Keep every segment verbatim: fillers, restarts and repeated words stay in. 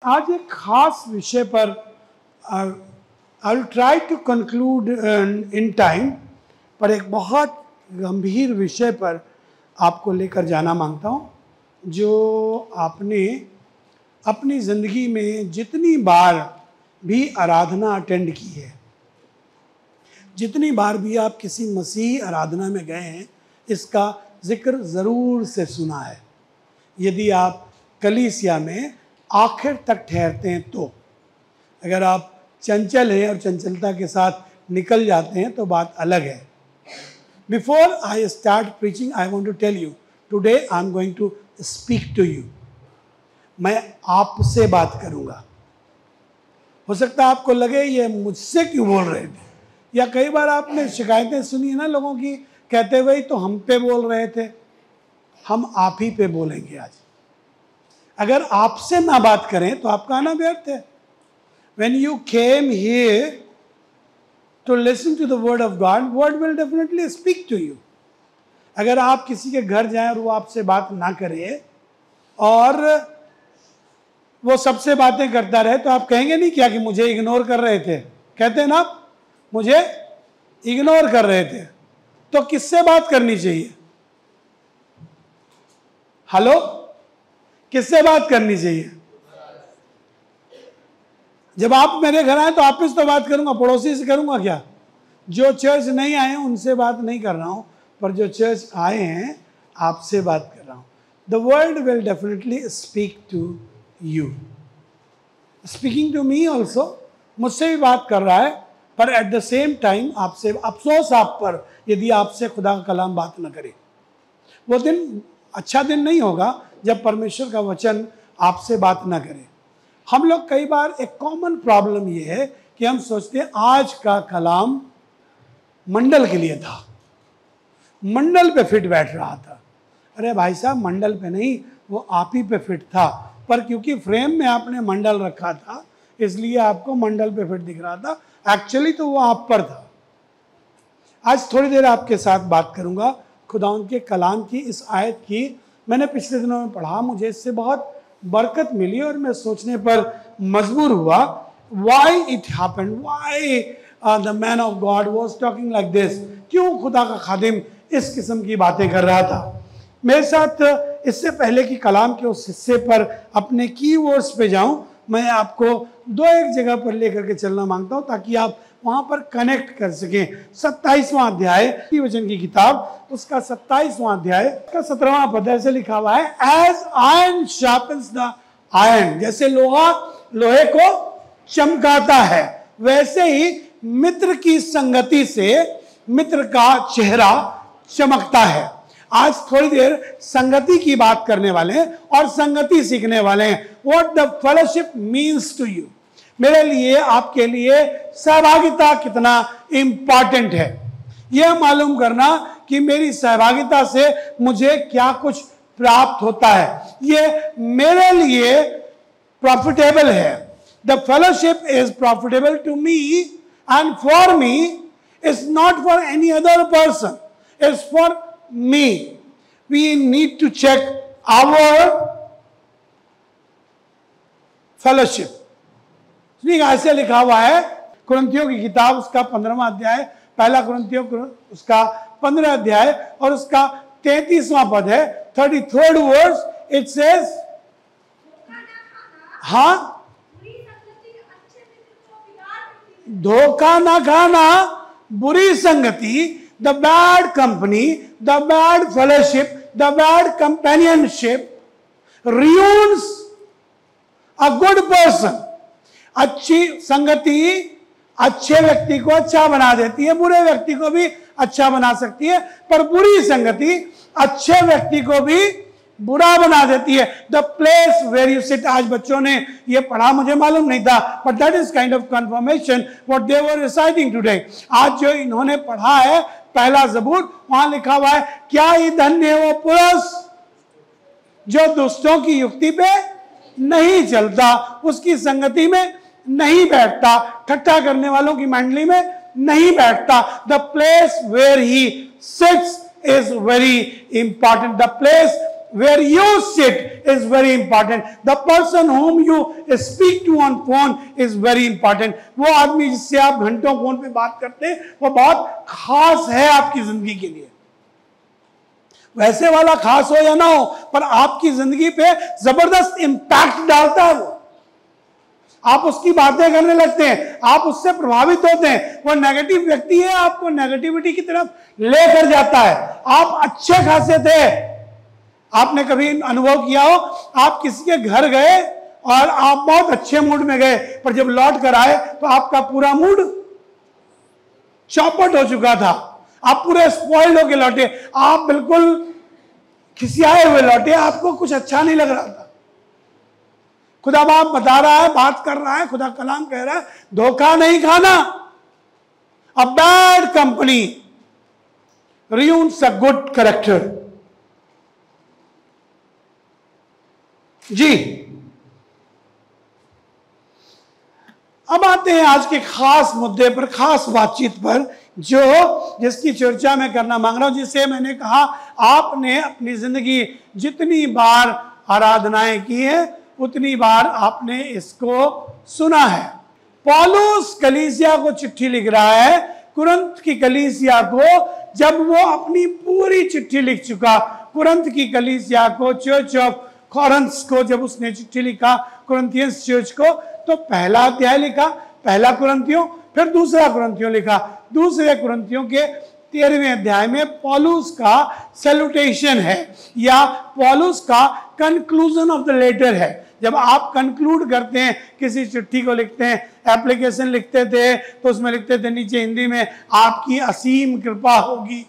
आज एक खास विषय पर I will try to conclude in time, पर एक बहुत गंभीर विषय पर आपको लेकर जाना मांगता हूँ, जो आपने अपनी ज़िंदगी में जितनी बार भी आराधना अटेंड की है, जितनी बार भी आप किसी मसीही आराधना में गए हैं, इसका जिक्र ज़रूर से सुना है। यदि आप कलीसिया में आखिर तक ठहरते हैं तो, अगर आप चंचल हैं और चंचलता के साथ निकल जाते हैं तो बात अलग है। Before I start preaching I want to tell you, today I am going to speak to you. मैं आपसे बात करूंगा। हो सकता है आपको लगे ये मुझसे क्यों बोल रहे थे, या कई बार आपने शिकायतें सुनी है ना लोगों की, कहते हुए तो हम पे बोल रहे थे। हम आप ही पे बोलेंगे आज। अगर आपसे ना बात करें तो आपका आना व्यर्थ है। When you came here to listen to the word of God, word will definitely speak to you. अगर आप किसी के घर जाएं और वो आपसे बात ना करे और वो सबसे बातें करता रहे, तो आप कहेंगे नहीं क्या कि मुझे इग्नोर कर रहे थे? कहते हैं ना, मुझे इग्नोर कर रहे थे। तो किससे बात करनी चाहिए? हेलो, किससे बात करनी चाहिए? जब आप मेरे घर आए तो आपसे तो बात करूंगा, पड़ोसी से करूंगा क्या? जो चर्च नहीं आए हैं उनसे बात नहीं कर रहा हूं, पर जो चर्च आए हैं आपसे बात कर रहा हूं। The world will definitely speak to you, speaking to me also. मुझसे भी बात कर रहा है, पर एट द सेम टाइम आपसे अफसोस आप पर यदि आपसे खुदा का कलाम बात न करे। वो दिन अच्छा दिन नहीं होगा जब परमेश्वर का वचन आपसे बात ना करे। हम लोग कई बार एक कॉमन प्रॉब्लम ये है कि हम सोचते हैं आज का कलाम मंडल के लिए था, मंडल पे फिट बैठ रहा था। अरे भाई साहब, मंडल पे नहीं, वो आप ही पे फिट था, पर क्योंकि फ्रेम में आपने मंडल रखा था इसलिए आपको मंडल पे फिट दिख रहा था। एक्चुअली तो वो आप पर था। आज थोड़ी देर आपके साथ बात करूंगा खुदा के कलाम की इस आयत की। मैंने पिछले दिनों में पढ़ा, मुझे इससे बहुत बरकत मिली और मैं सोचने पर मजबूर हुआ, why it happened, why the man of God was talking like this. क्यों खुदा का खादिम इस किस्म की बातें कर रहा था। मेरे साथ इससे पहले कि कलाम के उस हिस्से पर अपने कीवर्ड्स पे जाऊं, मैं आपको दो एक जगह पर लेकर के चलना मांगता हूं ताकि आप वहां पर कनेक्ट कर सकें। सत्ताईसवां अध्याय की वचन की किताब, उसका सत्ताईसवां अध्याय का सत्रहवां पद ऐसे लिखा हुआ है, as iron sharpens the iron, जैसे लोहा लोहे को चमकाता है, वैसे ही मित्र की संगति से मित्र का चेहरा चमकता है। आज थोड़ी देर संगति की बात करने वाले हैं और संगति सीखने वाले हैं। What the fellowship means to you. मेरे लिए, आपके लिए सहभागिता कितना इंपॉर्टेंट है, यह मालूम करना कि मेरी सहभागिता से मुझे क्या कुछ प्राप्त होता है, यह मेरे लिए प्रॉफिटेबल है। The fellowship is profitable to me and for me, is not for any other person, is for me. We need to check our fellowship. ऐसे लिखा हुआ है कुरिन्थियों की किताब, उसका पंद्रहवां अध्याय, पहला कुरिन्थियों उसका पंद्रह अध्याय और उसका तैतीसवां पद है, thirty third verse. It says, हाँ, धोखा ना खाना, बुरी संगति, the bad company, the bad fellowship, the bad companionship ruins a good person। अच्छी संगति अच्छे व्यक्ति को अच्छा बना देती है, बुरे व्यक्ति को भी अच्छा बना सकती है, पर बुरी संगति अच्छे व्यक्ति को भी बुरा बना देती है। The place where you sit, आज बच्चों ने ये पढ़ा, मुझे मालूम नहीं था, but that is kind of confirmation what they were reciting today. आज जो इन्होंने पढ़ा है पहला ज़बूर, वहां लिखा हुआ है, क्या ही धन्य है वो पुरुष जो दुष्टों की युक्ति पे नहीं चलता, उसकी संगति में नहीं बैठता, ठट्ठा करने वालों की मंडली में नहीं बैठता। The place where he sits is very important. The place where you sit is very important. The person whom you speak to on phone is very important. वो आदमी जिससे आप घंटों फोन पे बात करते हैं वो बहुत खास है आपकी जिंदगी के लिए। वैसे वाला खास हो या ना हो, पर आपकी जिंदगी पे जबरदस्त इंपैक्ट डालता है वो। आप उसकी बातें करने लगते हैं, आप उससे प्रभावित होते हैं। वो नेगेटिव व्यक्ति है, आपको नेगेटिविटी की तरफ लेकर जाता है। आप अच्छे खासे थे, आपने कभी अनुभव किया हो, आप किसी के घर गए और आप बहुत अच्छे मूड में गए, पर जब लौट कर आए तो आपका पूरा मूड चौपट हो चुका था, आप पूरे स्पॉइल्ड होके लौटे, आप बिल्कुल खिसियाए हुए लौटे, आपको कुछ अच्छा नहीं लग रहा था। खुदा बाप बता रहा है, बात कर रहा है, खुदा कलाम कह रहा है, धोखा नहीं खाना। A bad company ruins a good character. जी, अब आते हैं आज के खास मुद्दे पर, खास बातचीत पर, जो जिसकी चर्चा मैं करना मांग रहा हूं, जिसे मैंने कहा आपने अपनी जिंदगी जितनी बार आराधनाएं की है उतनी बार आपने इसको सुना है। पौलुस कलीसिया को चिट्ठी लिख रहा है, कुरिन्थ की कलीसिया को। जब वो अपनी पूरी चिट्ठी लिख चुका, कुरिन्थ की कलीसिया को, चर्च ऑफ कोरिन्थ को जब उसने चिट्ठी लिखा, कुरिन्थियंस चर्च को, तो पहला अध्याय लिखा, पहला कुरिन्थियों, फिर दूसरा कुरिन्थियों लिखा। दूसरे कुरिन्थियों के तेरहवें अध्याय में पौलुस का सैल्यूटेशन है, या पौलुस का कंक्लूजन ऑफ द लेटर है। जब आप कंक्लूड करते हैं, किसी चिट्ठी को लिखते हैं, एप्लीकेशन लिखते थे तो उसमें लिखते थे नीचे हिंदी में, आपकी असीम कृपा होगी,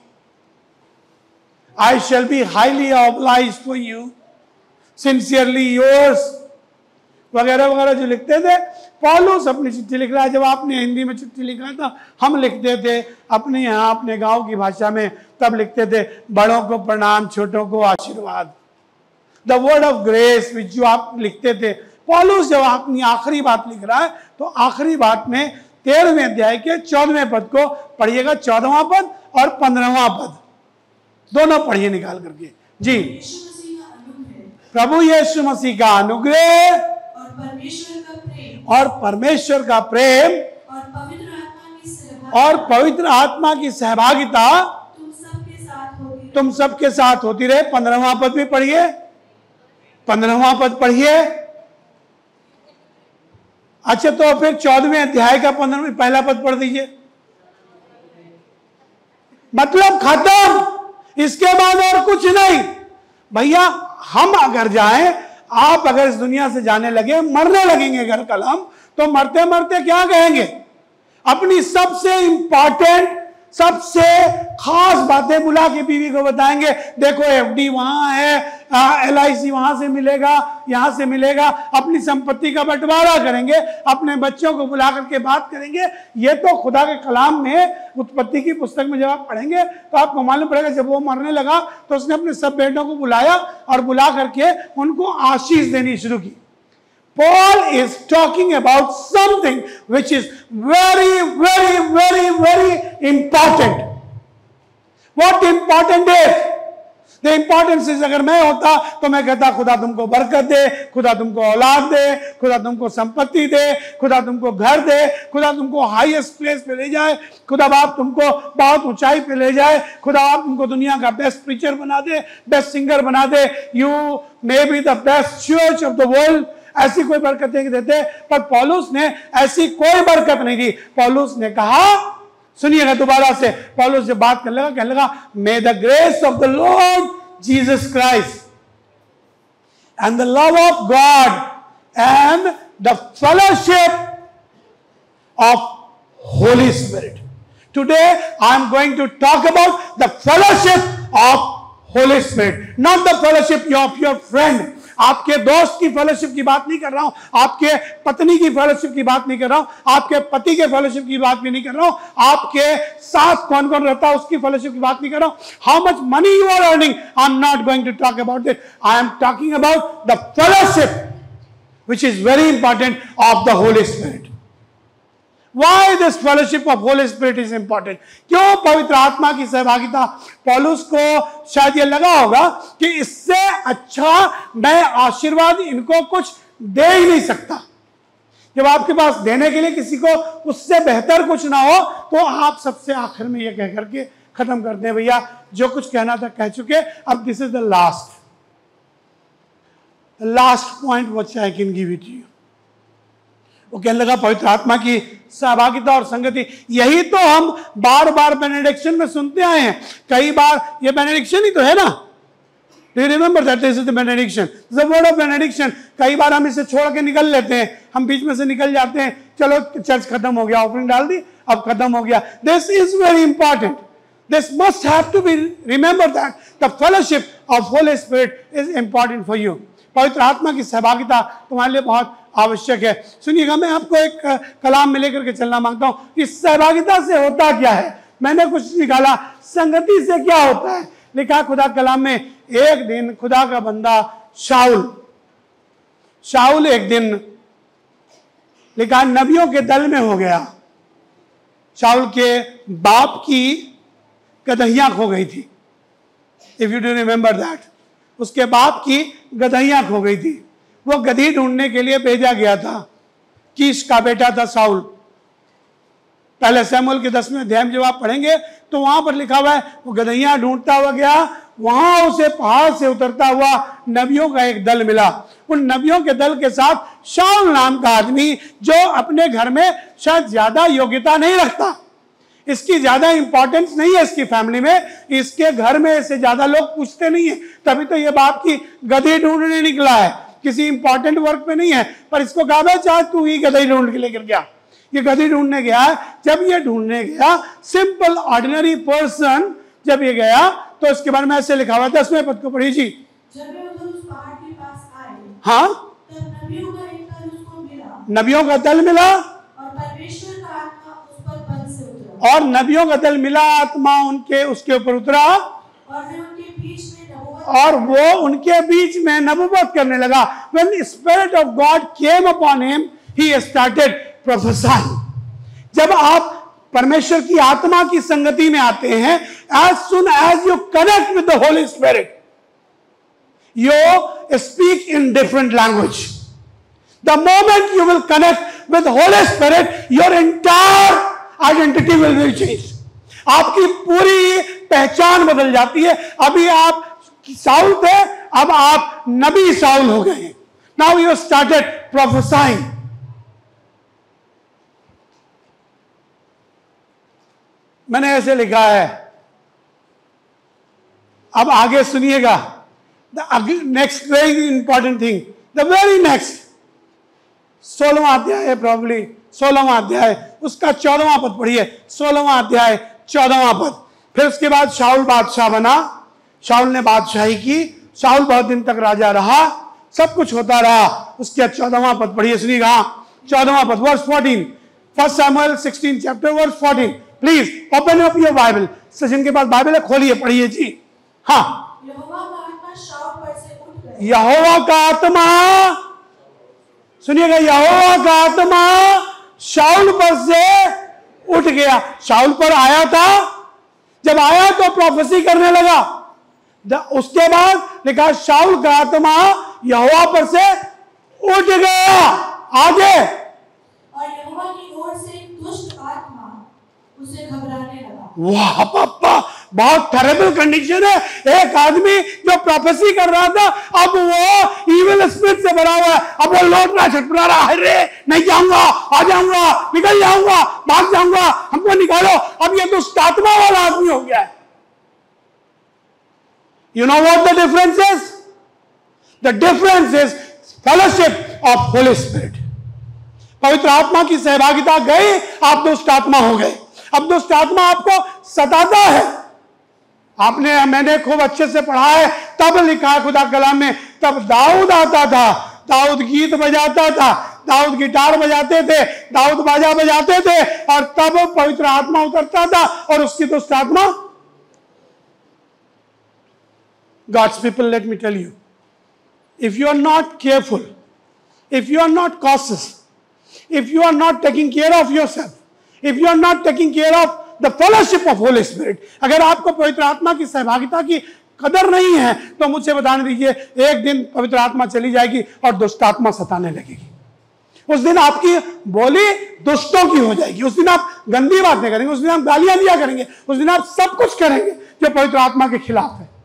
I shall be highly obliged for you, sincerely yours, वगैरह वगैरह जो लिखते थे। पौलुस अपनी चिट्ठी लिख रहा है। जब आपने हिंदी में चिट्ठी लिखा था, हम लिखते थे अपने यहाँ अपने गांव की भाषा में, तब लिखते थे बड़ों को प्रणाम, छोटों को आशीर्वाद, the word of grace, which जो आप लिखते थे। पौलुस जब अपनी आखिरी बात लिख रहा है तो आखिरी बात में तेरहवें अध्याय के चौदहवें पद को पढ़िएगा, चौदहवां पद और पंद्रहवां पद दोनों पढ़िए निकाल करके। जी, प्रभु यीशु मसीह का अनुग्रह और परमेश्वर का प्रेम और परमेश्वर का प्रेम और पवित्र आत्मा की सहभागिता और पवित्र आत्मा की सहभागिता तुम सबके साथ होती तुम सबके साथ होती रहे। पंद्रहवां पद भी पढ़िए, पंद्रहवां पद पढ़िए। अच्छा, तो फिर चौदहवें अध्याय का पंद्रहवें पहला पद पढ़ दीजिए। मतलब खत्म, इसके बाद और कुछ नहीं। भैया, हम अगर जाएं, आप अगर इस दुनिया से जाने लगे, मरने लगेंगे घर कल हम, तो मरते मरते क्या कहेंगे? अपनी सबसे इंपॉर्टेंट, सबसे खास बातें बुला के बीवी को बताएंगे, देखो एफडी वहां है, एल आई सी वहां से मिलेगा, यहां से मिलेगा। अपनी संपत्ति का बंटवारा करेंगे, अपने बच्चों को बुला करके बात करेंगे। ये तो खुदा के कलाम में, उत्पत्ति की पुस्तक में जब आप पढ़ेंगे तो आपको मालूम पड़ेगा, जब वो मरने लगा तो उसने अपने सब बेटों को बुलाया और बुला करके उनको आशीष देनी शुरू की। Paul is talking about something which is very, very, very, very important. What important is? The importance is, अगर मैं होता तो मैं कहता खुदा तुमको बरकत दे, खुदा तुमको औलाद दे, खुदा तुमको संपत्ति दे, खुदा तुमको घर दे, खुदा तुमको हाईएस्ट प्लेस पे ले जाए, खुदा बाप तुमको बहुत ऊंचाई पे ले जाए, खुदा बाप तुमको दुनिया का बेस्ट प्रीचर बना दे, बेस्ट सिंगर बना दे, you may be the best church of the world. ऐसी कोई बरकतें देते, पर पौलुस ने ऐसी कोई बरकत नहीं दी। पौलुस ने कहा, सुनिएगा दोबारा से, पौलुस जब बात करने लगा, कहने लगा, may the grace of the Lord Jesus Christ and the love of God and the fellowship of Holy Spirit. Today I am going to talk about the fellowship of Holy Spirit, not the fellowship of your friend. आपके दोस्त की fellowship की बात नहीं कर रहा हूं, आपके पत्नी की फेलोशिप की बात नहीं कर रहा हूं, आपके पति के फेलोशिप की बात भी नहीं कर रहा हूं, आपके साथ कौन कौन रहता है उसकी फेलोशिप की बात नहीं कर रहा हूं, how much money you are earning, I am not going to talk about this. I am talking about the fellowship which is very important of the Holy Spirit. Why this fellowship of Holy Spirit is important? क्यों पवित्र आत्मा की सहभागिता? पौलुस को शायद ये लगा होगा कि इससे अच्छा मैं आशीर्वाद इनको कुछ दे ही नहीं सकता। जब आपके पास देने के लिए किसी को उससे बेहतर कुछ ना हो तो आप सबसे आखिर में ये कह करके खत्म करते हैं, भैया जो कुछ कहना था कह चुके, अब this is the last last point which I can give it you. वो कहने लगा पवित्र आत्मा की सहभागिता और संगति, यही तो हम बार बार बेनेडिक्शन में सुनते आए हैं। कई बार ये बेनेडिक्शन ही तो है ना। Do you remember that this is the benediction? The word of benediction. कई बार हम इसे छोड़ के निकल लेते हैं, हम बीच में से निकल जाते हैं, चलो चर्च खत्म हो गया, ऑफरिंग डाल दी, अब खत्म हो गया। This is very important. This must have to be remember that the fellowship of Holy Spirit is important for you. पवित्र आत्मा की सहभागिता तुम्हारे लिए बहुत आवश्यक है। सुनिएगा, मैं आपको एक कलाम में लेकर के चलना मांगता हूं। इस सहभागिता से होता क्या है? मैंने कुछ निकाला, संगति से क्या होता है। लिखा खुदा कलाम में, एक दिन खुदा का बंदा शाऊल शाऊल एक दिन लिखा नबियों के दल में हो गया। शाऊल के बाप की गदहियां खो गई थी। If you do remember that, उसके बाप की गदहियां खो गई थी। वो गधी ढूंढने के लिए भेजा गया था। कीश का बेटा था शाऊल। पहले शमूएल के दसवें अध्याय में जब आप पढ़ेंगे तो वहां पर लिखा हुआ है वो गदहियां ढूंढता हुआ गया। वहां उसे पहाड़ से उतरता हुआ नबियों का एक दल मिला। उन नबियों के दल के साथ शाऊल नाम का आदमी, जो अपने घर में शायद ज्यादा योग्यता नहीं रखता, इसकी ज्यादा इंपॉर्टेंस नहीं है इसकी फैमिली में, इसके घर में से ज्यादा लोग पूछते नहीं है, तभी तो ये बाप की गधी ढूंढने निकला है, किसी इंपॉर्टेंट वर्क पे नहीं है। पर इसको कहा चाहे तू ही गधी ढूंढ के लेकर गया। ये गधी ढूंढने गया। जब ये ढूंढने गया, सिंपल ऑर्डिनरी पर्सन जब ये गया, तो इसके बारे में ऐसे लिखा हुआ था, दसवें पद को पढ़ी जी। जब वे उधर उस पहाड़ के पास आए, हाँ, तब नबियों का एक दल उसको मिला, नबियों का दल मिला और परमेश्वर का आत्मा उस पर बल से उतरा, और नबियों का दल मिला, आत्मा उनके उसके ऊपर उतरा, और वे उनके बीच में नबूवत और वो उनके बीच में नबूवत करने लगा। When the Spirit of God came upon him, he started prophesying. जब आप परमेश्वर की आत्मा की संगति में आते हैं, as soon as you connect with the Holy Spirit, you speak in different language. The moment you will connect with the Holy Spirit, your entire identity will be changed. आपकी पूरी पहचान बदल जाती है। अभी आप शाऊल थे, अब आप नबी शाऊल हो गए। Now you started prophesying. मैंने ऐसे लिखा है, अब आगे सुनिएगा। The next very important thing, the very next सोलहवां अध्याय है, प्रॉब्ली सोलहवां अध्याय, उसका चौदहवां पद पढ़िए। सोलहवां अध्याय चौदहवां पद। फिर उसके बाद शाऊल बादशाह बना, शाऊल ने बादशाही की, शाऊल बहुत दिन तक राजा रहा, सब कुछ होता रहा। उसके चौदहवां पद पढ़िए, सुनिएगा। चौदहवां पद, verse fourteen, first Samuel sixteen chapter verse fourteen. Please open up your Bible. जिनके पास बाइबल है खोलिए, पढ़िए जी। हाँ, यहोवा का आत्मा शाऊल पर से उठ गया, यहोवा का आत्मा, सुनिएगा, यहोवा का आत्मा शाऊल पर से उठ गया। शाऊल पर आया था, जब आया तो प्रोफेसी करने लगा। उसके बाद लिखा शाऊल का आत्मा यहोवा पर से उठ गया। आगे, और यहोवा की ओर से एक दुष्ट आत्मा उसे घबराने लगा। वाह पापा, बहुत टेरेबल कंडीशन है। एक आदमी जो प्रोफेसी कर रहा था, अब वो इविल स्पिरिट से भरा हुआ है। अब वो लौट रहा, छटपटा रहा, अरे नहीं जाऊंगा, आ जाऊंगा, निकल जाऊंगा, भाग जाऊंगा, हमको निकालो। अब ये दुष्ट आत्मा वाला आदमी हो गया है। You know what the difference is? The difference is fellowship of Holy Spirit. पवित्र आत्मा की सहभागिता गई, आप दुष्ट आत्मा हो गए। अब दुष्ट आत्मा आपको सताता है। आपने मैंने खूब अच्छे से पढ़ा है, तब लिखा है खुदा कलाम में, तब दाऊद आता था, दाऊद गीत बजाता था, दाऊद गिटार बजाते थे, दाऊद बाजा बजाते थे, और तब पवित्र आत्मा उतरता था और उसकी दुष्ट आत्मा। God's people, let me tell you, if you are not careful, if you are not cautious, if you are not taking care of yourself, if you are not taking care of the fellowship of Holy Spirit, अगर आपको पवित्र आत्मा की सहभागिता की कदर नहीं है तो मुझसे बताने दीजिए, एक दिन पवित्र आत्मा चली जाएगी और दुष्ट आत्मा सताने लगेगी। उस दिन आपकी बोली दुष्टों की हो जाएगी, उस दिन आप गंदी बातें करेंगे, उस दिन आप गालियां दिया करेंगे, उस दिन आप सब कुछ करेंगे जो पवित्र आत्मा के खिलाफ है।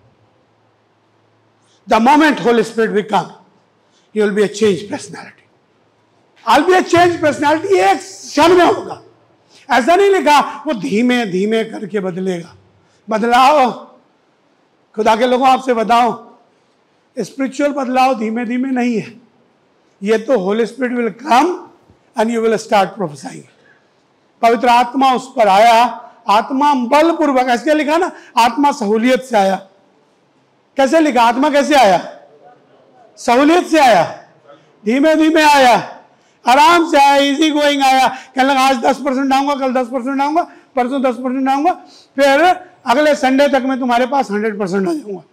The moment Holy Spirit will come, you will be a change personality. I will be a change personality, एक क्षण में होगा। ऐसा नहीं लिखा वो धीमे धीमे करके बदलेगा। बदलाव, खुदा के लोगों आपसे बताओ, स्पिरिचुअल बदलाव धीमे धीमे नहीं है। ये तो Holy Spirit will come and you will start prophesying. पवित्र आत्मा उस पर आया, आत्मा बलपूर्वक, ऐसे लिखा ना, आत्मा सहूलियत से आया। कैसे लिखा? आत्मा कैसे आया? सहूलियत से आया, धीमे धीमे आया, आराम से आया, इजी गोइंग आया। कहने लगा आज दस परसेंट आऊंगा, कल दस परसेंट आऊंगा, परसों दस परसेंट आऊंगा, फिर अगले संडे तक मैं तुम्हारे पास हंड्रेड परसेंट आ जाऊंगा।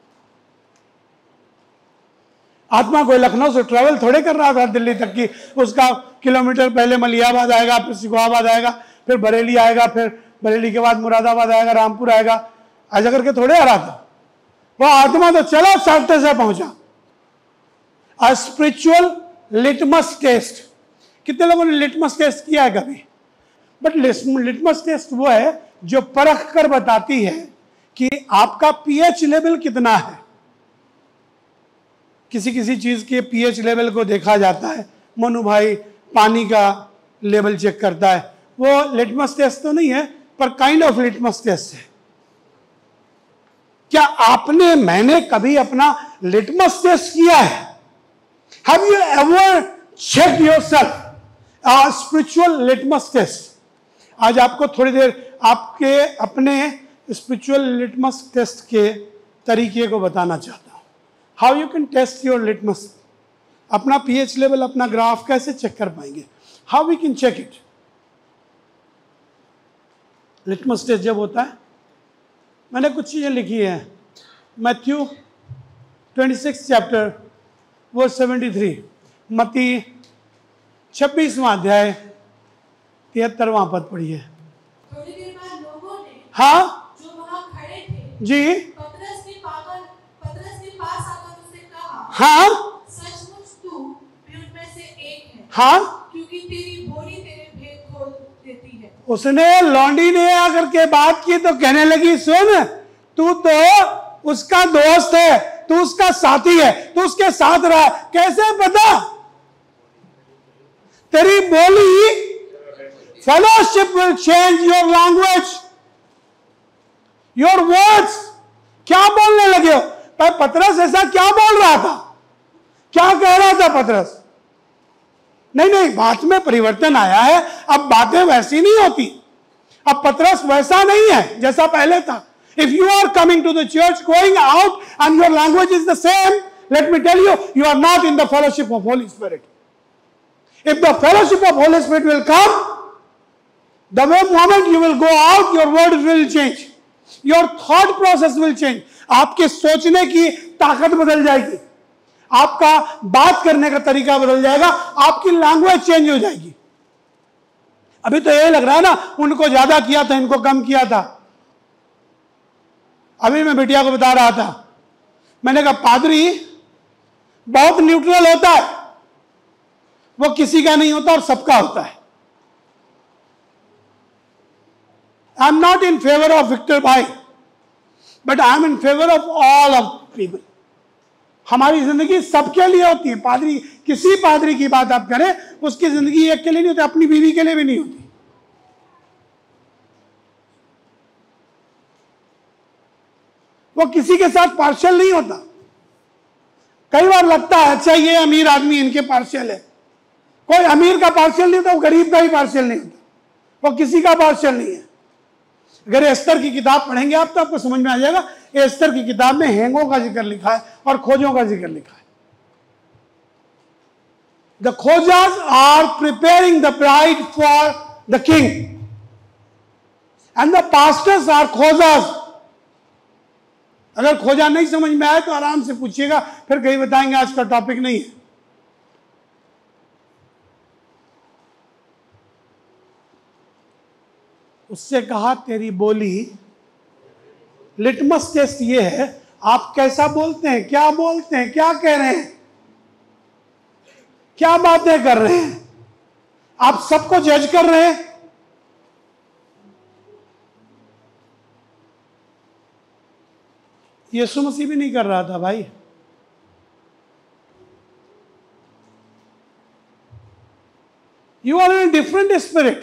आत्मा कोई लखनऊ से ट्रेवल थोड़े कर रहा था दिल्ली तक की, उसका किलोमीटर पहले मलियाबाद आएगा, फिर सिकोहाबाद आएगा, फिर बरेली आएगा, फिर बरेली के बाद मुरादाबाद आएगा, रामपुर आएगा, ऐसा करके थोड़े आ रहा था। वो आत्मा तो चला साफ्टे से पहुंचा। अ स्पिरिचुअल लिटमस टेस्ट, कितने लोगों ने लिटमस टेस्ट किया है कभी? बट लिटमस टेस्ट वो है जो परख कर बताती है कि आपका पीएच लेवल कितना है। किसी किसी चीज के पीएच लेवल को देखा जाता है। मनु भाई पानी का लेवल चेक करता है, वो लिटमस टेस्ट तो नहीं है पर काइंड ऑफ लिटमस टेस्ट है। क्या आपने, मैंने कभी अपना लिटमस टेस्ट किया है? Have you ever checked yourself? A spiritual litmus test. आज आपको थोड़ी देर आपके अपने स्पिरिचुअल लिटमस टेस्ट के तरीके को बताना चाहता हूं। How you can test your litmus, अपना पीएच लेवल, अपना ग्राफ कैसे चेक कर पाएंगे? How we can check it? Litmus test जब होता है, मैंने कुछ चीजें लिखी हैं। मैथ्यू छब्बीस चैप्टर वो तिहत्तर, मत्ती छब्बीसवां अध्याय तिहत्तरवां पद पढ़िए। थोड़ी देर बाद लोगों ने, हाँ जो वहां खड़े थे, जी, पतरस के पाकर पतरस के पास आकर उससे कहा, हाँ सचमुच तू भी उनमें से एक है, हाँ, क्योंकि तेरी बोली तेरे भेद खोल देती है। उसने, लौंडी ने आकर के बात की तो कहने लगी, सुन, तू तो उसका दोस्त है, तू उसका साथी है, तू उसके साथ रहा, कैसे पता? तेरी बोली, fellowship will change your language, your words. क्या बोलने लगे हो? पर पतरस ऐसा क्या बोल रहा था? क्या कह रहा था पतरस? नहीं नहीं, बात में परिवर्तन आया है, अब बातें वैसी नहीं होती। अब पतरस वैसा नहीं है जैसा पहले था। If you are coming to the church, going out, and your language is the same, let me tell you, you are not in the fellowship of Holy Spirit. If the fellowship of Holy Spirit will come, the moment you will go out, your words will change. Your thought process will change. आपके सोचने की ताकत बदल जाएगी, आपका बात करने का तरीका बदल जाएगा, आपकी लैंग्वेज चेंज हो जाएगी। अभी तो ये लग रहा है ना, उनको ज्यादा किया था, इनको कम किया था। अभी मैं बिटिया को बता रहा था, मैंने कहा पादरी बहुत न्यूट्रल होता है, वो किसी का नहीं होता और सबका होता है। I am not in favour of Victor भाई, but I am in favour of all of people. हमारी जिंदगी सबके लिए होती है। पादरी, किसी पादरी की बात आप करें, उसकी जिंदगी एक के लिए नहीं होती, अपनी बीवी के लिए भी नहीं होती। वो किसी के साथ पार्शियल नहीं होता। कई बार लगता है अच्छा ये अमीर आदमी इनके पार्शियल है। कोई अमीर का पार्शियल नहीं होता, वो गरीब का भी पार्शियल नहीं होता, वो किसी का पार्शियल नहीं है। अगर एस्तर की किताब पढ़ेंगे आप तो आपको समझ में आ जाएगा। एस्तर की किताब में हैंगों का जिक्र लिखा है और खोजों का जिक्र लिखा है। द खोजास are preparing the bride for the king and the pastors are खोजास। अगर खोजा नहीं समझ में आए तो आराम से पूछिएगा, फिर कहीं बताएंगे आज का टॉपिक नहीं है। उससे कहा तेरी बोली, लिटमस टेस्ट ये है आप कैसा बोलते हैं, क्या बोलते हैं, क्या कह रहे हैं, क्या बातें कर रहे हैं, आप सबको जज कर रहे हैं। यीशु मसीह भी नहीं कर रहा था भाई। You are in a different spirit.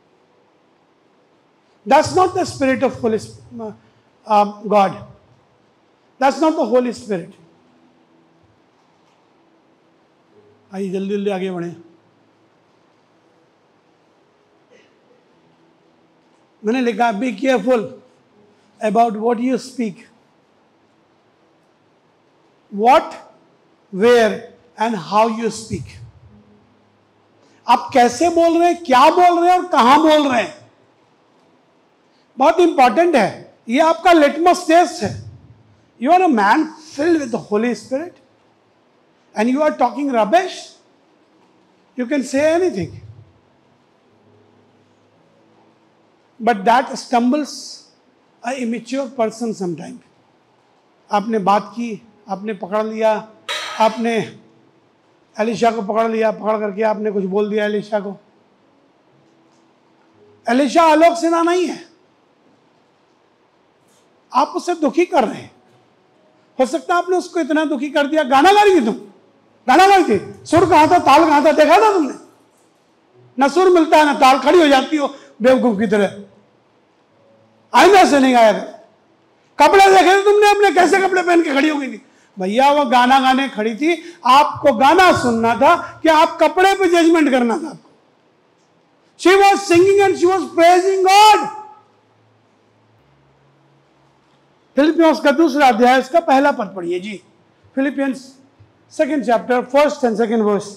That's not the spirit of Holy uh, uh, God. That's not the Holy Spirit. आइए जल्दी जल्दी आगे बढ़े। मैंने लिखा be careful about what you speak, what, where and how you speak. आप कैसे बोल रहे हैं, क्या बोल रहे हैं और कहां बोल रहे हैं, बहुत इंपॉर्टेंट है। ये आपका लिटमस टेस्ट है। You are a man filled with the Holy Spirit and you are talking rubbish, you can say anything, but that stumbles a immature person sometime. आपने बात की, आपने पकड़ लिया, आपने एलिशा को पकड़ लिया, पकड़ करके आपने कुछ बोल दिया एलिशा को। एलिशा आलोक सेना नहीं है, आप उससे दुखी कर रहे हैं। हो सकता है आपने उसको इतना दुखी कर दिया। गाना गा रही थी तुम, गाना गा रही थी, सुर कहां था, ताल कहां था, देखा था तुमने? न सुर मिलता है ना ताल, खड़ी हो जाती हो बेवकूफ की तरह। आईना से नहीं गाया था। कपड़े देखे थे तुमने अपने, कैसे कपड़े पहन के खड़ी हो गई थी? भैया वो गाना गाने खड़ी थी, आपको गाना सुनना था कि आप कपड़े पे जजमेंट करना था आपको। She was singing and she was praising God. Philippians का दूसरा अध्याय, इसका पहला पद पढ़िए जी। Philippians second chapter, first and second verse.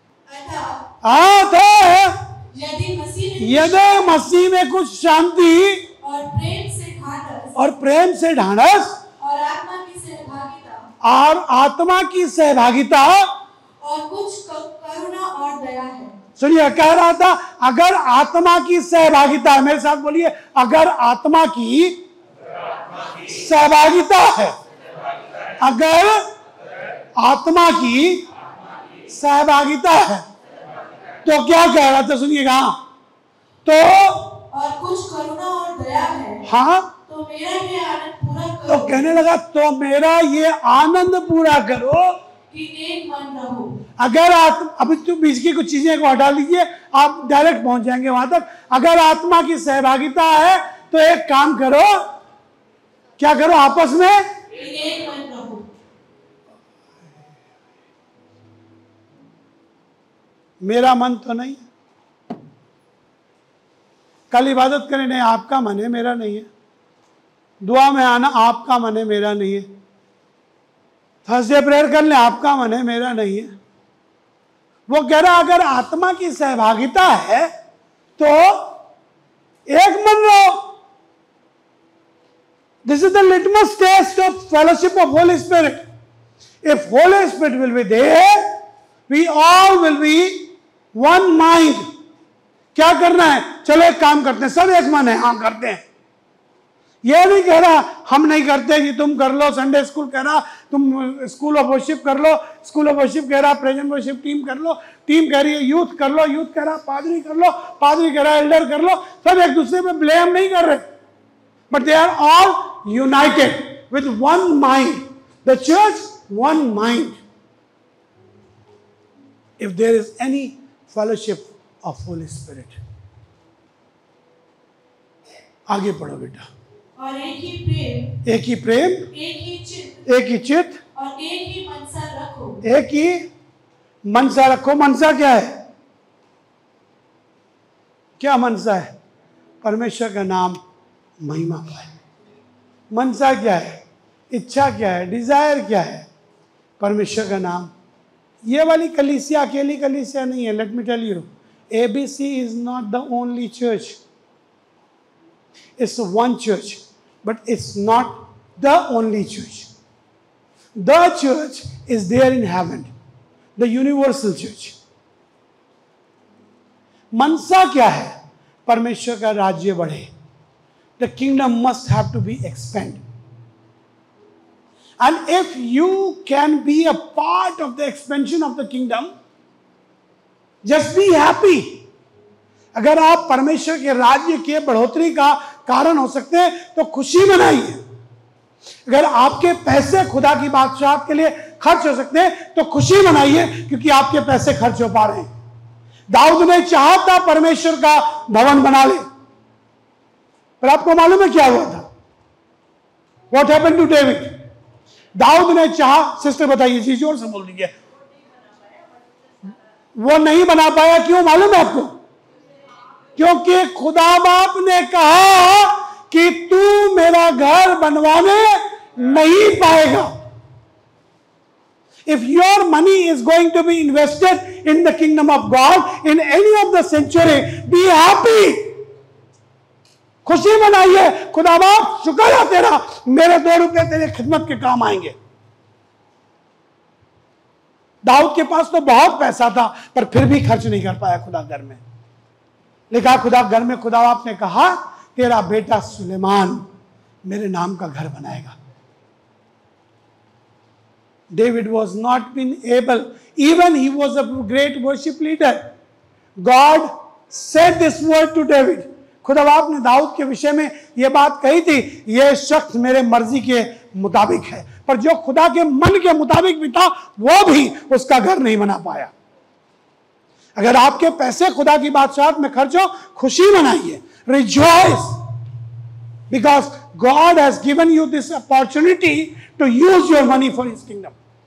यदि मसीह में यदि मसीह में कुछ शांति और प्रेम से ढाढ़स और प्रेम से ढाढ़स और आत्मा की सहभागिता और आत्मा की सहभागिता और कुछ करुणा और दया है। सुनिए, कह रहा था अगर आत्मा की सहभागिता, मेरे साथ बोलिए, अगर आत्मा की सहभागिता है, अगर आत्मा की सहभागिता है, तो क्या कह रहा था? सुनिएगा, तो और कुछ करुणा और दया है, हाँ, तो मेरा ये आनंद पूरा करो। तो कहने लगा तो मेरा ये आनंद पूरा करो कि एक मन रहो। अगर आत्मा, अभी तो बीच की कुछ चीजें को हटा लीजिए, आप डायरेक्ट पहुंच जाएंगे वहां तक। अगर आत्मा की सहभागिता है तो एक काम करो, क्या करो? आपस में एक मन रहो। मेरा मन तो नहीं है, कल इबादत करें, नहीं आपका मन है, मेरा नहीं है। दुआ में आना आपका मन है, मेरा नहीं है। थर्सडे प्रेयर कर ले, आपका मन है, मेरा नहीं है। वो कह रहा अगर आत्मा की सहभागिता है तो एक मन रहो। This is the litmus test of fellowship of Holy Spirit. If Holy Spirit will be there, we all will be one mind. क्या करना है? चलो एक काम करते हैं, सब एक मन है, हाँ करते हैं। ये नहीं कह रहा हम नहीं करते कि तुम कर लो, संडे स्कूल कह रहा तुम स्कूल ऑफ वर्शिप कर लो, स्कूल ऑफ वर्शिप कह रहा प्रेजेंट वर्शिप टीम कर लो, टीम कह रही है यूथ कर लो, यूथ कह रहा पादरी कर लो, पादरी कह रहा एल्डर कर लो। सब एक दूसरे पे ब्लेम नहीं कर रहे, but they are all united with one mind, the church one mind. If there is any fellowship of Holy Spirit. आगे पढ़ो बेटा। और एक ही प्रेम, एक ही प्रेम, एक ही चित्त, एक ही चित्त और एक ही मनसा रखो। एक ही मनसा रखो। मनसा क्या है? क्या मनसा है? परमेश्वर का नाम महिमा पाए। मनसा क्या है? इच्छा क्या है? डिजायर क्या है? परमेश्वर का नाम। ये वाली कलीसिया अकेली कलीसिया नहीं है। Let me tell you, ABC is not the only church. It's one church, but it's not the only church. The church is there in heaven, the universal church. मनसा क्या है? परमेश्वर का राज्य बढ़े, the kingdom must have to be expanded. And if you can be a part of the expansion of the kingdom, just be happy. अगर आप परमेश्वर के राज्य के बढ़ोतरी का कारण हो सकते हैं तो खुशी मनाइए। अगर आपके पैसे खुदा की बादशाहत के लिए खर्च हो सकते हैं तो खुशी मनाइए, क्योंकि आपके पैसे खर्च हो पा रहे हैं। दाऊद ने चाहा था परमेश्वर का भवन बना ले, पर आपको मालूम है क्या हुआ था? What happened to David? Dawood ने चाहा, सिस्टर बताइए जी, जोर से बोल दीजिए। वो नहीं बना पाया, क्यों मालूम है आपको? क्योंकि खुदा बाप ने कहा कि तू मेरा घर बनवाने नहीं पाएगा। If your money is going to be invested in the kingdom of God, in any of the sanctuary, be happy. खुशी मनाइए, खुदा बाप शुक्र है तेरा, मेरे दो रुपए तेरे खिदमत के काम आएंगे। दाऊद के पास तो बहुत पैसा था, पर फिर भी खर्च नहीं कर पाया खुदा घर में। लिखा खुदा घर में, खुदा बाप ने कहा तेरा बेटा सुलेमान मेरे नाम का घर बनाएगा। David was not been able, even he was a great worship leader. God said this word to David. खुदा बाप ने दाऊद के विषय में यह बात कही थी, यह शख्स मेरे मर्जी के मुताबिक है, पर जो खुदा के मन के मुताबिक भी था वो भी उसका घर नहीं बना पाया। अगर आपके पैसे खुदा की बादशाहत में खर्च हो, खुशी मनाइए, rejoice, because God has given you this opportunity to use your money for His kingdom.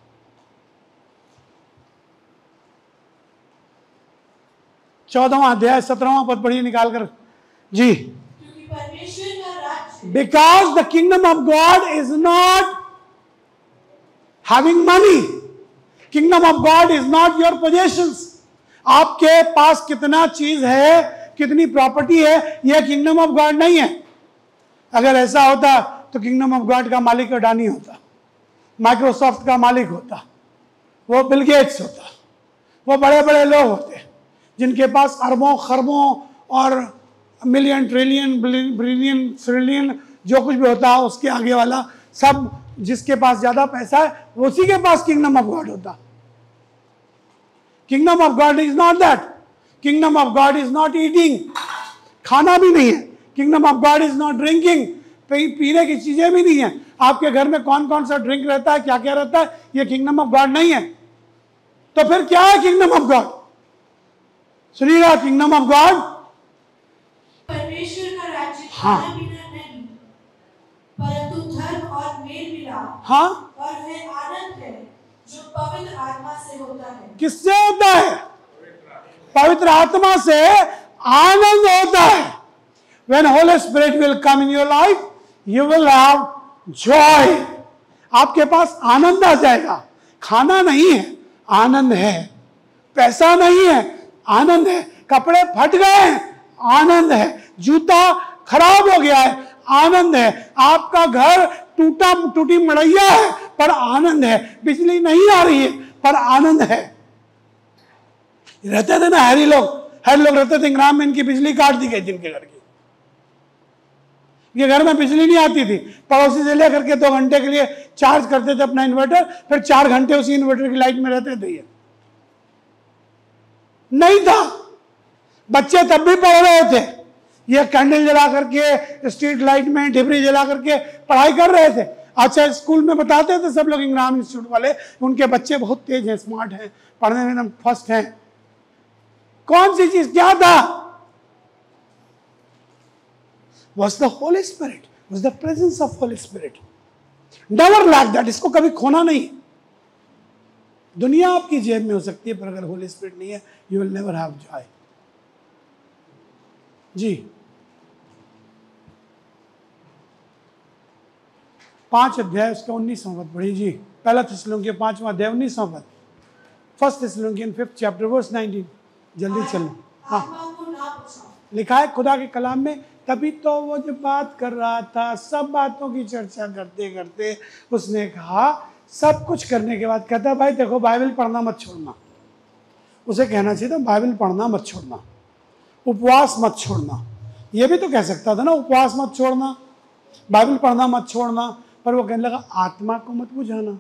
चौदहवां अध्याय सत्रहवां पद पढ़िए निकाल कर जी। क्योंकि परमेश्वर का राज्य, Because the kingdom of God is not having money. Kingdom of God is not your possessions. आपके पास कितना चीज है, कितनी प्रॉपर्टी है, यह किंगडम ऑफ गॉड नहीं है। अगर ऐसा होता तो किंगडम ऑफ गॉड का मालिक अडानी होता, माइक्रोसॉफ्ट का मालिक होता, वो बिल गेट्स होता, वो बड़े बड़े लोग होते जिनके पास अरबों खरबों और मिलियन ट्रिलियन बिलियन ट्रिलियन जो कुछ भी होता है उसके आगे वाला सब, जिसके पास ज्यादा पैसा है उसी के पास किंगडम ऑफ गॉड होता। Kingdom of God is not that. Kingdom of God is not eating, खाना भी नहीं है। Kingdom of God is not drinking, पीने की चीजें भी नहीं है। आपके घर में कौन कौन सा ड्रिंक रहता है, क्या क्या रहता है, ये किंगडम ऑफ गॉड नहीं है। तो फिर क्या है किंगडम ऑफ गॉड? सुनिएगा, किंगडम ऑफ गॉड परमेश्वर का राज्य हाँ। खाना पीना नहीं, परंतु धर्म और मेल मिलाप हाँ, और वह आनंद है जो पवित्र आत्मा से होता है। किससे होता है? पवित्र आत्मा से आनंद होता है। When Holy Spirit will come in your life, you will have joy. आपके पास आनंद आ जाएगा। खाना नहीं है, आनंद है। पैसा नहीं है, आनंद है। कपड़े फट गए हैं, आनंद है। जूता खराब हो गया है, आनंद है। आपका घर टूटा टूटी मड़ैया है, पर आनंद है। बिजली नहीं आ रही है, पर आनंद है। रहते थे ना हैरी लोग, हैरी लोग रहते थे ग्राम में, इनकी बिजली काट दी गई जिनके घर की। ये घर में बिजली नहीं आती थी, पड़ोसी से लेकर के दो घंटे के लिए चार्ज करते थे अपना इन्वर्टर, फिर चार घंटे उसी इन्वर्टर की लाइट में रहते थे। ये नहीं था, बच्चे तब भी पढ़ रहे थे। ये कैंडल जला करके, स्ट्रीट लाइट में डिबरी जला करके पढ़ाई कर रहे थे। अच्छा, स्कूल में बताते थे सब लोग, इंग्राम इंस्टीट्यूट वाले, उनके बच्चे बहुत तेज हैं, स्मार्ट हैं, पढ़ने में एकदम फर्स्ट हैं। कौन सी चीज क्या था? Was the Holy Spirit, was the presence of Holy Spirit. Never lack that. इसको कभी खोना नहीं। दुनिया आपकी जेब में हो सकती है, पर अगर होली स्पिरिट नहीं है, you will never have joy. जी, पांच अध्याय उसका उन्नीसवां पद पढ़िए जी। पहला थिस्सलुनीकियों पांचवां अध्याय उन्नीसवां पद, फर्स्ट थिस्सलुनीकियों फिफ्थ चैप्टर वर्स नाइनटीन। जल्दी चलो। हाँ, लिखा है खुदा के कलाम में, तभी तो वो जो बात कर रहा था, सब बातों की चर्चा करते करते उसने कहा, सब कुछ करने के बाद कहता है, भाई देखो बाइबल पढ़ना मत छोड़ना। उसे कहना चाहिए था बाइबल पढ़ना मत छोड़ना, उपवास मत छोड़ना, ये भी तो कह सकता था ना, उपवास मत छोड़ना, बाइबल पढ़ना मत छोड़ना, पर वो कहने लगा आत्मा को मत बुझाना।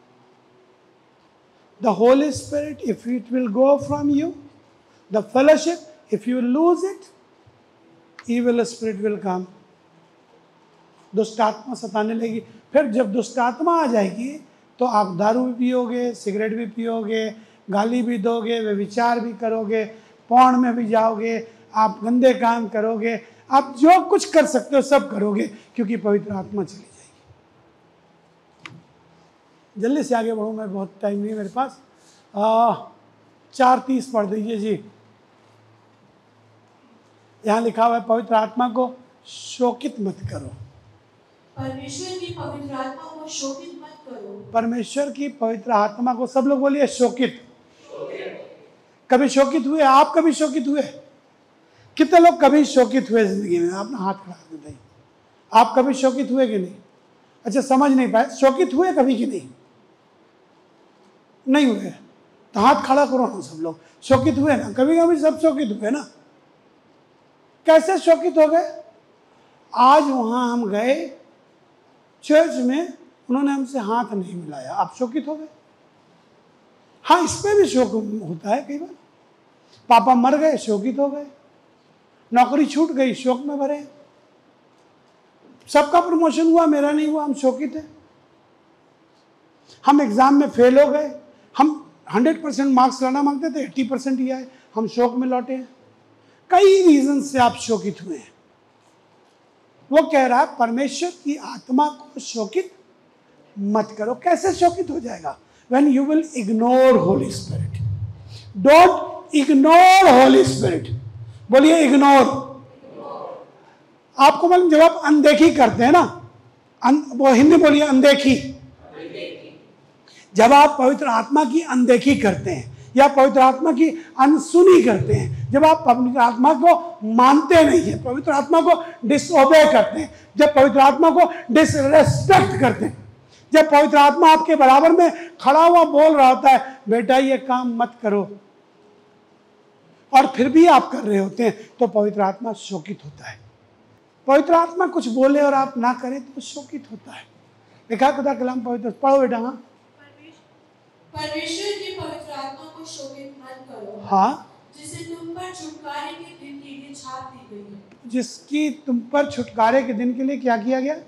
The Holy Spirit if it will go from you, the fellowship if you lose it, evil spirit will come। दुष्ट आत्मा सताने लगी। फिर जब दुष्ट आत्मा आ जाएगी तो आप दारू भी पियोगे, सिगरेट भी पियोगे, गाली भी दोगे, व्यभिचार भी करोगे, पौण में भी जाओगे, आप गंदे काम करोगे, आप जो कुछ कर सकते हो सब करोगे, क्योंकि पवित्र आत्मा चली जाएगी। जल्दी से आगे बढ़ूँ, मैं बहुत टाइम नहीं है मेरे पास। आ, चार तीस पढ़ दीजिए जी। यहाँ लिखा हुआ है पवित्र आत्मा को शोकित मत करो। परमेश्वर की पवित्र आत्मा को शोकित मत करो। परमेश्वर की पवित्र आत्मा को, सब लोग बोलिए शोकित। कभी शोकित हुए? आप कभी शोकित हुए? कितने लोग कभी शोकित हुए जिंदगी में? अपना हाथ खड़ा कर बताइए, आप कभी शोकित हुए कि नहीं? अच्छा, समझ नहीं पाए, शोकित हुए कभी कि नहीं? नहीं हुए तो हाथ खड़ा करो ना सब लोग। शोकित हुए ना? कभी कभी सब शोकित हुए ना। कैसे शोकित हो गए? आज वहां हम गए चर्च में, उन्होंने हमसे हाथ नहीं मिलाया, आप शोकित हो गए? हाँ, इसमें भी शोक होता है कई बार। पापा मर गए, शोकित हो गए। नौकरी छूट गई, शोक में भरे। सबका प्रमोशन हुआ, मेरा नहीं हुआ, हम शोकित हैं। हम एग्जाम में फेल हो गए, हम हंड्रेड परसेंट मार्क्स लाना मांगते थे, एट्टी परसेंट ही आए, हम शोक में लौटे हैं। कई रीजन से आप शोकित हुए हैं। वो कह रहा है परमेश्वर की आत्मा को शोकित मत करो। कैसे शोकित हो जाएगा? When you will ignore Holy Spirit. Don't ignore Holy Spirit. बोलिए इग्नोर। आपको मालूम, जब आप अनदेखी करते हैं ना, अन, वो हिंदी बोलिए अनदेखी। जब आप पवित्र आत्मा की अनदेखी करते हैं या पवित्र आत्मा की अनसुनी करते हैं, जब आप पवित्र आत्मा को मानते नहीं है, पवित्र आत्मा को डिसओबे करते हैं, जब पवित्र आत्मा को डिसरेस्पेक्ट करते हैं, जब पवित्र आत्मा आपके बराबर में खड़ा हुआ बोल रहा होता है बेटा ये काम मत करो, और फिर भी आप कर रहे होते हैं, तो पवित्र आत्मा शोकित होता है। पवित्र आत्मा कुछ बोले और आप ना करें तो शोकित होता है। लिखा खुदा कलाम पवित्र, पढ़ो बेटा। हाँ, परमेश्वर की पवित्र आत्मा को शोकित मत करो। हाँ, जिसे तुम पर छुटकारे के दिन के लिए छाप दी गई है। जिसकी तुम पर छुटकारे के दिन के लिए क्या किया गया?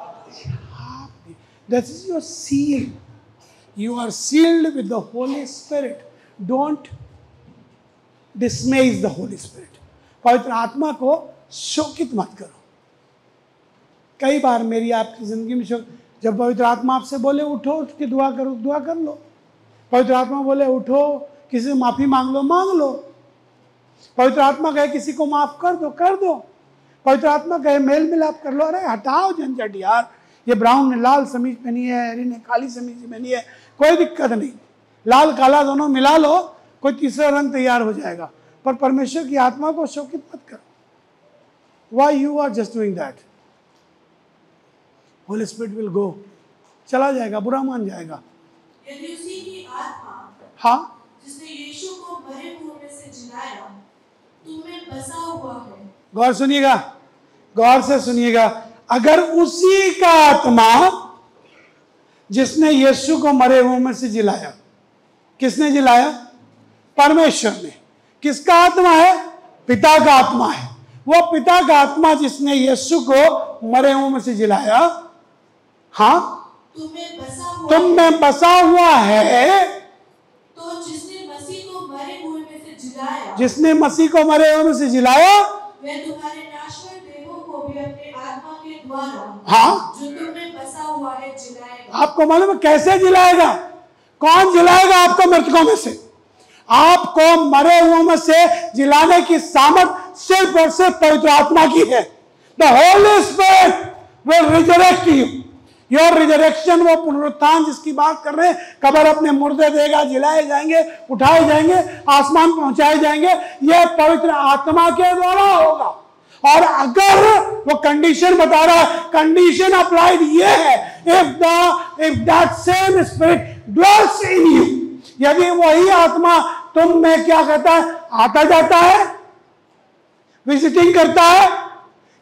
That is your seal. You are sealed with the Holy Spirit. Don't dismiss the Holy Spirit. पवित्र आत्मा को शोकित मत करो। कई बार मेरी आपकी जिंदगी में शोक, जब पवित्र आत्मा आपसे बोले उठो, उठ के दुआ करो, दुआ कर लो। पवित्र आत्मा बोले उठो, किसी से माफी मांग लो, मांग लो। पवित्र आत्मा कहे किसी को माफ कर दो, कर दो। पवित्र आत्मा कहे मेल मिलाप कर लो, अरे हटाओ झंझट यार, ये ब्राउन ने लाल समीज पहनी है, हरी ने काली समीज पहनी है, कोई दिक्कत नहीं, लाल काला दोनों मिला लो, कोई तीसरा रंग तैयार हो जाएगा। पर परमेश्वर की आत्मा को शोकित मत करो। Why you are just doing that? Holy Spirit will go, चला जाएगा, बुरा मान जाएगा। यदि उसी की आत्मा, हाँ, जिसने यीशु को मरे हुओं में से जिलाया, तुम में बसा हुआ है। गौर सुनिएगा, गौर से सुनिएगा। अगर उसी का आत्मा जिसने यीशु को मरे हुओं में से जिलाया, किसने जिलाया? परमेश्वर ने। किसका आत्मा है? पिता का आत्मा है। वो पिता का आत्मा जिसने यीशु को मरे हुओं में से जिलाया, हाँ, तुम में बसा हुआ तुम में बसा हुआ है। तो जिसने मसीह को मरे हुए में से जिलाया, जिसने मसीह को मरे हुए में से जिलाया, वह तुम्हारे नाशवर देहों को भी अपने आत्मा के द्वारा, हाँ, जो तुम में बसा हुआ है, जिलाएगा। आपको मालूम है कैसे जिलाएगा? कौन जिलाएगा आपको मृतकों में से? आपको मरे हुओं में से जिलाने की सामर्थ सिर्फ और सिर्फ पवित्र आत्मा की है। The Holy Spirit will resurrect you. Your resurrection, वो पुनरुत्थान जिसकी बात कर रहे हैं, कब्र अपने मुर्दे देगा, जिलाए जाएंगे, उठाए जाएंगे, आसमान पहुंचाए जाएंगे, यह पवित्र आत्मा के द्वारा होगा। और अगर वो कंडीशन बता रहा है, कंडीशन अप्लाइड ये है, if the if that same spirit dwells in you, यदि वही आत्मा तुम में क्या कहता है, आता जाता है, विजिटिंग करता है,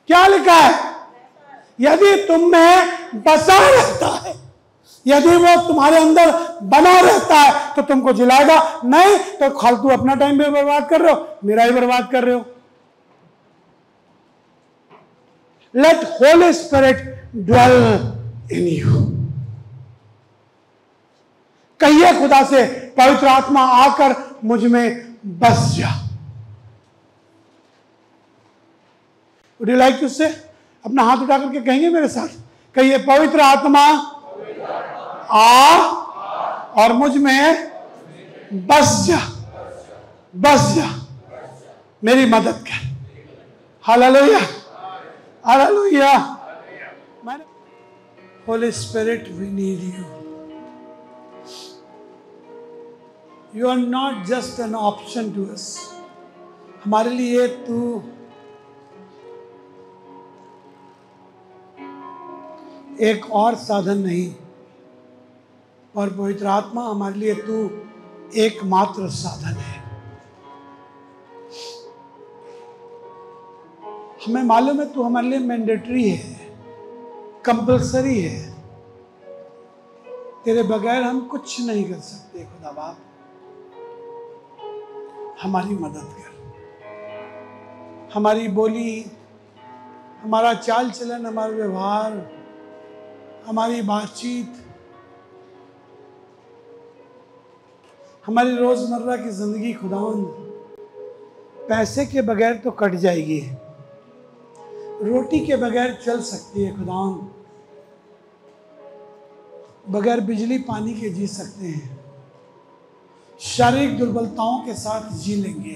क्या लिखा है? यदि तुम में बसा रहता है, यदि वो तुम्हारे अंदर बना रहता है तो तुमको जिलाएगा। नहीं तो फालतू अपना टाइम भी बर्बाद कर रहे हो, मेरा ही बर्बाद कर रहे हो। Let Holy Spirit dwell in you. कहिए खुदा से, पवित्र आत्मा आकर मुझ में बस जा। वुड यू लाइक टू से? अपना हाथ उठा करके कहेंगे मेरे साथ, कहिए पवित्र आत्मा आ और मुझ में बस जा, बस जा, मेरी मदद कर। Hallelujah, hallelujah. Holy Spirit we need you. You are not just an option to us. हमारे लिए तू एक और साधन नहीं, और पवित्र आत्मा हमारे लिए तू एकमात्र साधन है। हमें मालूम है तू हमारे लिए मैंडेटरी है, कंपल्सरी है। तेरे बगैर हम कुछ नहीं कर सकते। खुदा बाप हमारी मदद कर। हमारी बोली, हमारा चाल चलन, हमारा व्यवहार, हमारी बातचीत, हमारी रोजमर्रा की जिंदगी खुदावंद पैसे के बगैर तो कट जाएगी, रोटी के बगैर चल सकती है खुदावंद, बगैर बिजली पानी के जी सकते हैं, शारीरिक दुर्बलताओं के साथ जी लेंगे,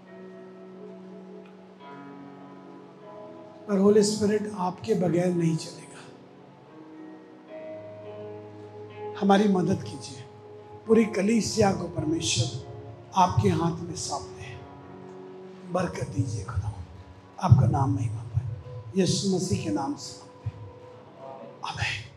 पर होली स्पिरिट आपके बगैर नहीं चलेगा। हमारी मदद कीजिए। पूरी कलीसिया को परमेश्वर आपके हाथ में सौंपते हैं। बरकत दीजिए खुदा, आपका नाम महिमा पाए। यीशु मसीह के नाम से मांगते हैं, आमीन।